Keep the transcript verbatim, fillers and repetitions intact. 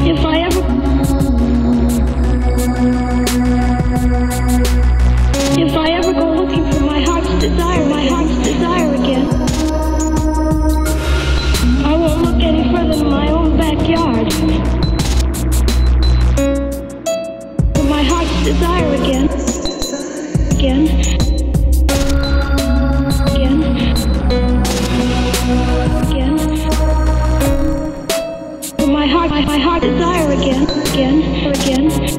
If I ever, if I ever go looking for my heart's desire, my heart's desire again, I won't look any further than my own backyard. For my heart's desire again, again, again, again. For my heart, my, my heart desire again, again, or again.